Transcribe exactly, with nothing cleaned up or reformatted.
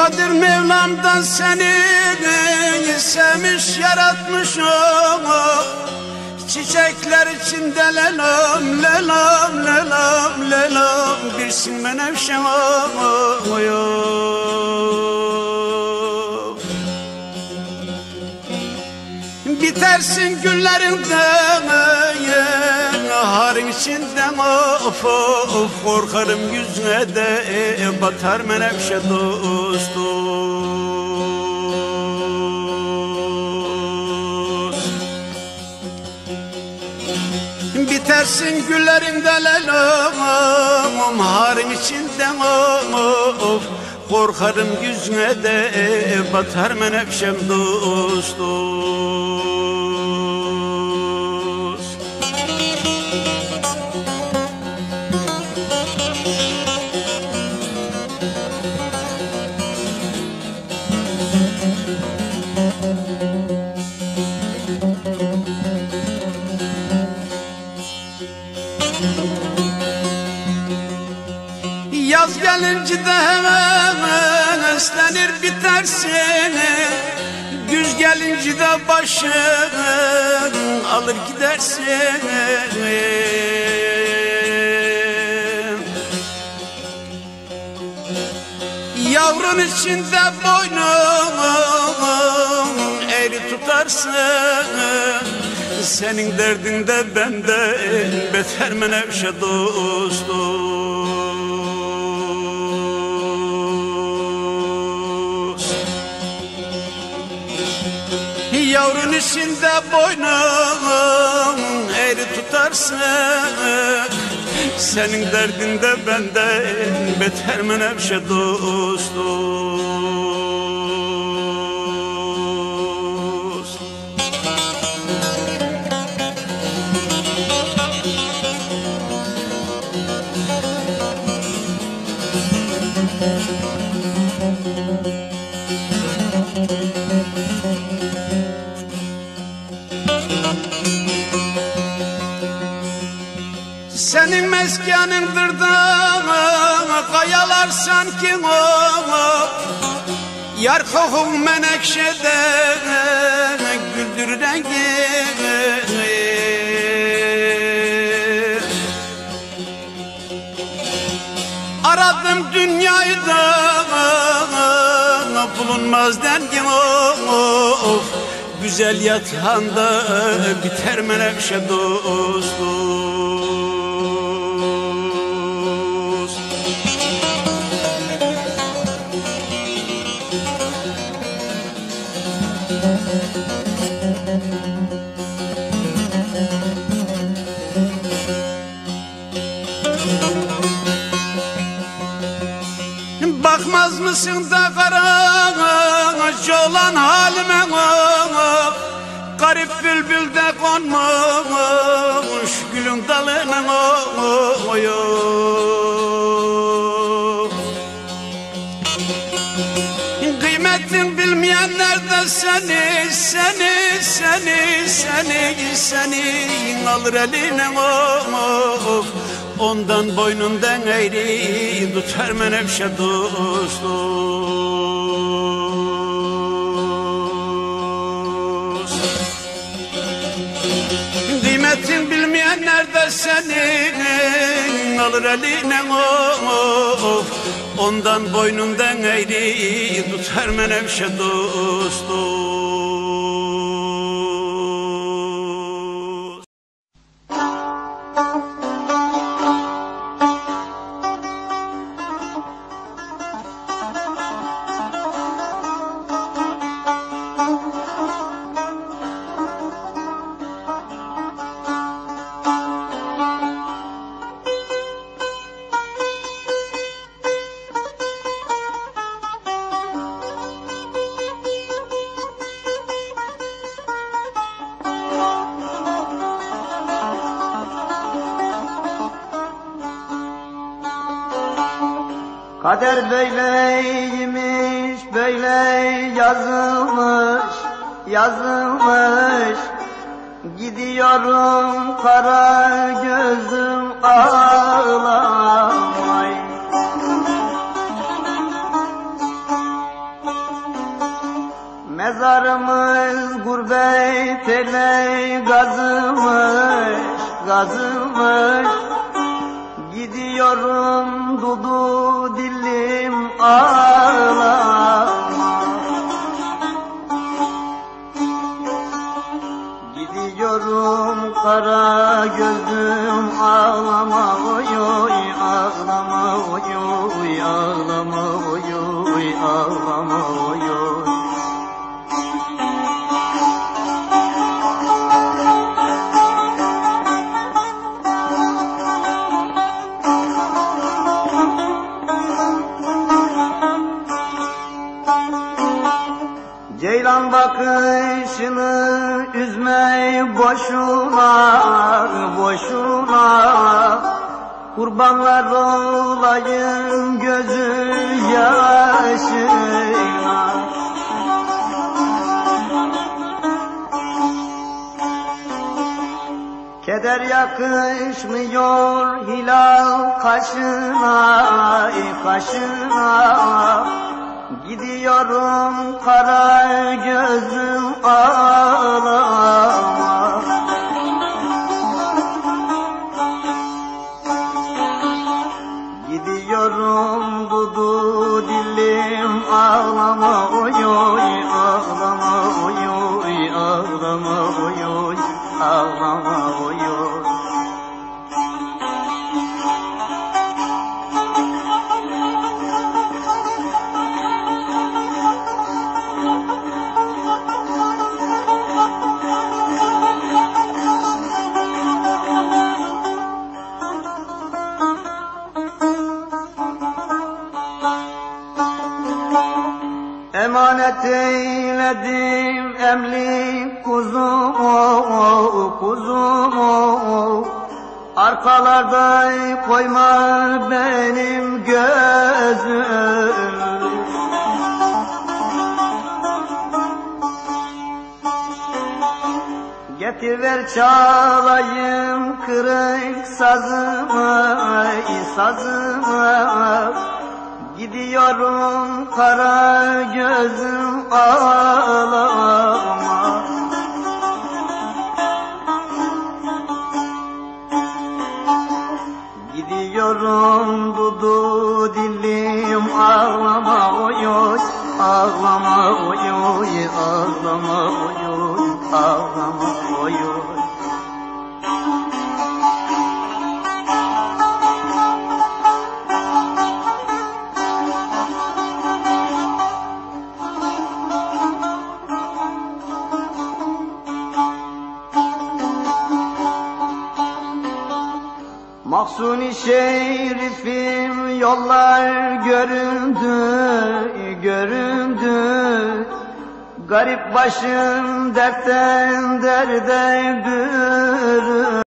Kadir Mevlam'dan seni sevmiş yaratmış o. Çiçekler içinde lelam lelam lelam lelam bilsin menevşe oy. Bitersin günlerinden harın içinden of of korkarım yüzüne de batar menevşe dostum. Bitersin güllerinde lelam harın içinden of korkarım yüzüne de batar menevşem dost dost. Yaz gelince de hemen eslenir bitersin, güz gelince de başın alır gidersin. Yavrun içinde boynun eğri tutarsın, senin derdinde bende beter menevşe dostum. Yavrun içinde boynun eğri tutarsın, senin derdinde bende beter menevşe dostum. Senin meskanındır da kayalar sanki o, yar kokun menekşede güldür rengi. Aradım dünyayı da bulunmaz dengim of, güzel yatağında biter menekşe dostum. Bakmaz mısın da karaca olan halime, garip bülbül de konmuş gülün dalına oy. Kıymetin bilmeyenler de seni, seni, seni, seni, seni alır eline of. Ondan boynundan eğri tutar menevşe dost dost. Kıymetin bilmeyenler de senin alır eline of. Ondan boynundan eğri tutar menevşe dost dost. Kader böyleymiş, böyle yazılmış, yazılmış. Gidiyorum kara gözüm ağlamay. teley gazımış, gazımış. Gidiyorum dudu dilim ağlama. Gidiyorum kara gözüm ağlama oy oy ağlama oy oy ağlama oy oy ağlama oy oy. Ceylan bakışını üzme boşuna, boşuna. Kurbanlar olayım gözü yaşına. Keder yakışmıyor hilal kaşına, kaşına. Gidiyorum kara gözüm ağlama. Gidiyorum dudu dilim ağlama oy oy ağlama oy oy ağlama oy oy ağlama oy oy. Emanet eyledim emlik kuzumu, kuzumu. Arkalarda koyma benim gözüm. Getiver çalayım kırık sazımı, sazımı. Gidiyorum kara gözüm ağlama. Gidiyorum dudu dilim ağlama oy oy ağlama oy oy ağlama oy oy ağlama oy oy. Mahsuni şerifim yollar göründü, göründü. Garip başım dertten derde büründü.